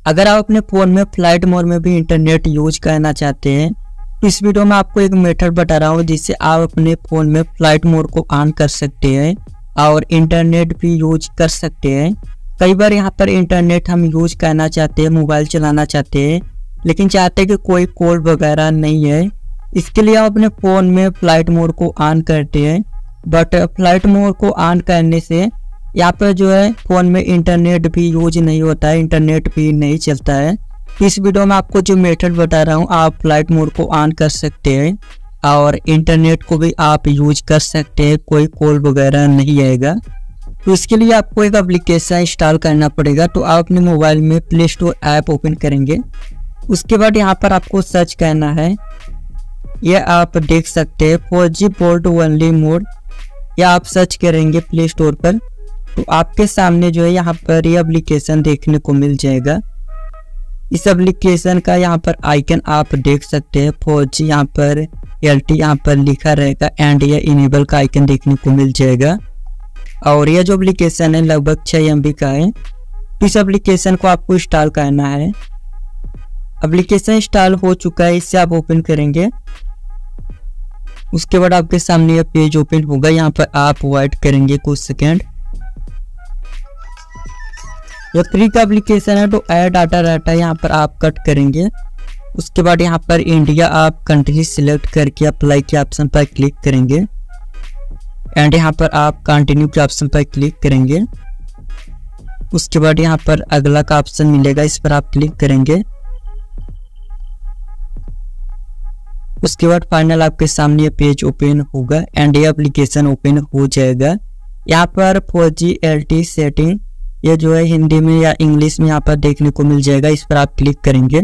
अगर आप अपने फ़ोन में फ्लाइट मोड में भी इंटरनेट यूज करना चाहते हैं तो इस वीडियो में आपको एक मेथड बता रहा हूँ जिससे आप अपने फ़ोन में फ्लाइट मोड को ऑन कर सकते हैं और इंटरनेट भी यूज कर सकते हैं। कई बार यहाँ पर इंटरनेट हम यूज करना चाहते हैं, मोबाइल चलाना चाहते हैं, लेकिन चाहते हैं कि कोई कॉल वगैरह नहीं है। इसके लिए आप अपने फ़ोन में फ्लाइट मोड को ऑन करते हैं, बट फ्लाइट मोड को ऑन करने से यहाँ पर जो है फ़ोन में इंटरनेट भी यूज नहीं होता है, इंटरनेट भी नहीं चलता है। इस वीडियो में आपको जो मेथड बता रहा हूँ आप फ्लाइट मोड को ऑन कर सकते हैं और इंटरनेट को भी आप यूज कर सकते हैं, कोई कॉल वगैरह नहीं आएगा। तो इसके लिए आपको एक एप्लीकेशन इंस्टॉल करना पड़ेगा। तो आप अपने मोबाइल में प्ले स्टोर ऐप ओपन करेंगे, उसके बाद यहाँ पर आपको सर्च करना है, यह आप देख सकते हैं 4G पोर्ट ओनली मोड, या आप सर्च करेंगे प्ले स्टोर पर तो आपके सामने जो है यहाँ पर ये एप्लीकेशन देखने को मिल जाएगा। इस एप्लीकेशन का यहाँ पर आइकन आप देख सकते हैं 4G यहाँ पर LT यहाँ पर लिखा रहेगा एंड ये इनेबल का आइकन देखने को मिल जाएगा। और यह जो एप्लीकेशन है लगभग 6 MB का है। इस एप्लीकेशन को आपको इंस्टॉल करना है। एप्लीकेशन इंस्टॉल हो चुका है, इससे आप ओपन करेंगे, उसके बाद आपके सामने यह पेज ओपन होगा। यहाँ पर आप वेट करेंगे कुछ सेकेंड। यह फ्री का एप्लीकेशन है तो ऐड डाटा रहता है, यहाँ पर आप कट करेंगे। उसके बाद यहाँ पर इंडिया आप कंट्री सिलेक्ट करके अप्लाई के ऑप्शन पर क्लिक करेंगे एंड यहाँ पर आप कंटिन्यू के ऑप्शन पर क्लिक करेंगे। उसके बाद यहाँ पर अगला का ऑप्शन मिलेगा, इस पर आप क्लिक करेंगे। उसके बाद फाइनल आपके सामने ये पेज ओपन होगा एंड ये एप्लीकेशन ओपन हो जाएगा। यहाँ पर 4G LT सेटिंग ये जो है हिंदी में या इंग्लिश में यहाँ पर देखने को मिल जाएगा, इस पर आप क्लिक करेंगे।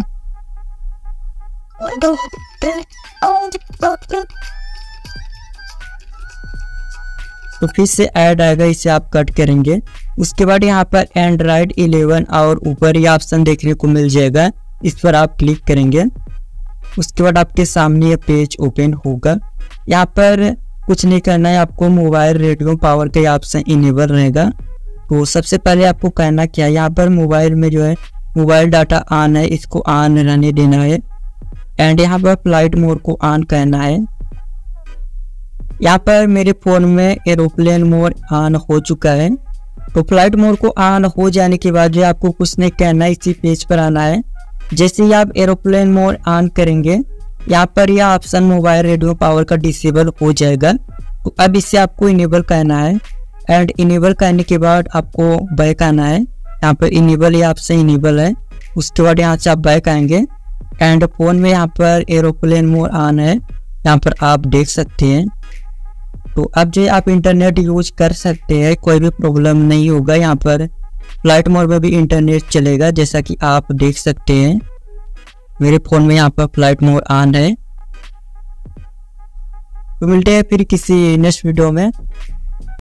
तो फिर से ऐड आएगा, इसे आप कट करेंगे। उसके बाद यहाँ पर एंड्रॉइड 11 और ऊपर ये ऑप्शन देखने को मिल जाएगा, इस पर आप क्लिक करेंगे। उसके बाद आपके सामने ये पेज ओपन होगा। यहाँ पर कुछ नहीं करना है, आपको मोबाइल रेडियो पावर का ऑप्शन इनेबल रहेगा। तो सबसे पहले आपको करना क्या है, यहाँ पर मोबाइल में जो है मोबाइल डाटा ऑन है, इसको ऑन रहने देना है एंड यहाँ पर फ्लाइट मोड को ऑन करना है। यहाँ पर मेरे फ़ोन में एरोप्लेन मोड ऑन हो चुका है। तो फ्लाइट मोड को ऑन हो जाने के बाद जो आपको कुछ नहीं करना है, इसी पेज पर आना है। जैसे ही आप एरोप्लेन मोड ऑन करेंगे यहाँ पर यह ऑप्शन मोबाइल रेडियो पावर का डिसेबल हो जाएगा। तो अब इसे आपको इनेबल करना है एंड इनेबल करने के बाद आपको बैक आना है। यहाँ पर इनेबल ये ऑप्शन इनेबल है। उसके बाद यहाँ से आप बैक आएंगे एंड फ़ोन में यहाँ पर एरोप्लेन मोड ऑन है, यहाँ पर आप देख सकते हैं। तो अब जो आप इंटरनेट यूज कर सकते हैं, कोई भी प्रॉब्लम नहीं होगा। यहाँ पर फ्लाइट मोड में भी इंटरनेट चलेगा, जैसा कि आप देख सकते हैं मेरे फ़ोन में यहाँ पर फ्लाइट मोड ऑन है। तो मिलते हैं फिर किसी नेक्स्ट वीडियो में।